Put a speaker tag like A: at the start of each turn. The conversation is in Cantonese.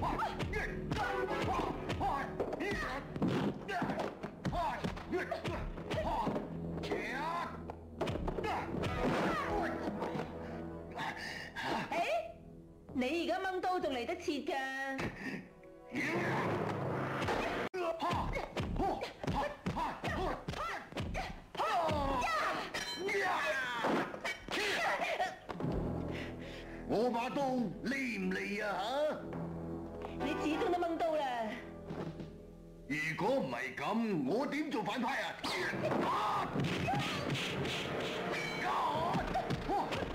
A: 你而家掹刀仲嚟得切㗎？
B: 我把刀利唔利啊？吓！
A: 你始終都掹刀啦。
B: 如果唔係咁，我點做反派啊？